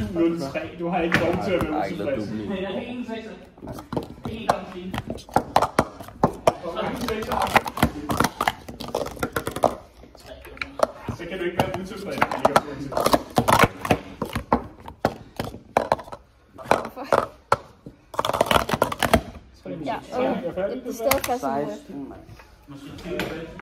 7-0-3. Du har ikke lov til at være utilfreds. Nej, der er ingen 6. En gang fint. Så kan du ikke være utilfreds. Ja, okay. Det er stadig først. 16.